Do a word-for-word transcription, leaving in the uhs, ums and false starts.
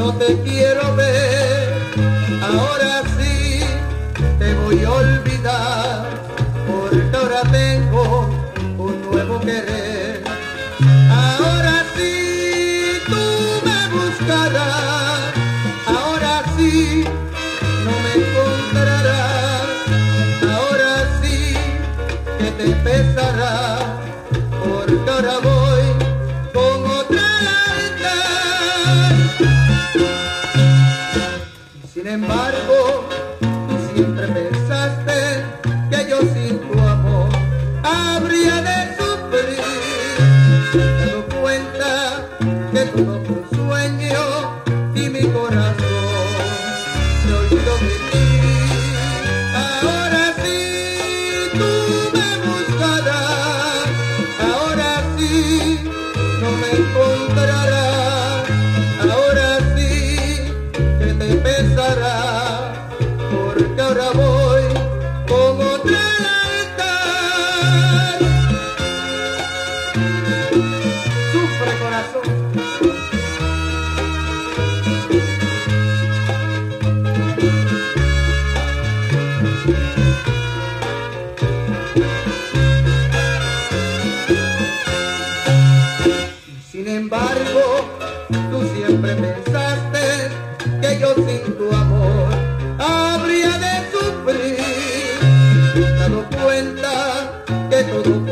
no te quiero ver. Ahora sí te voy a olvidar, porque ahora tengo un nuevo querer. Ahora sí tú me buscarás, ahora sí no me encontrarás, ahora sí que te pesará, porque ahora voy con otra alta. Y sin embargo, tú siempre pensaste que yo sin tu amor habría de sufrir. Te das cuenta que todo fue un sueño y mi corazón se olvidó de ti. Ahora sí tú me buscarás, ahora sí no me encontrarás, ahora sí que te pesará, porque ahora voy con otra altar. Sufre, corazón. Sin embargo, tú siempre pensaste que yo sin tu amor habría de sufrir. Te has dado cuenta que todo